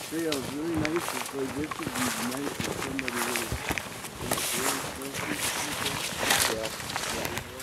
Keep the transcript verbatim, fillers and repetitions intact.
trail is really nice. It's like this would be nice if somebody would have. Yeah. Yeah.